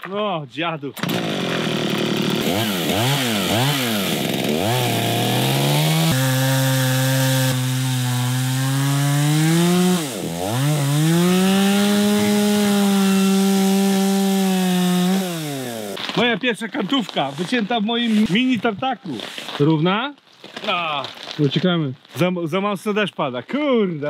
O, dziadu. Moja pierwsza kantówka, wycięta w moim mini tartaku. Równa? A, Uciekamy. za mocno deszcz pada, kurde.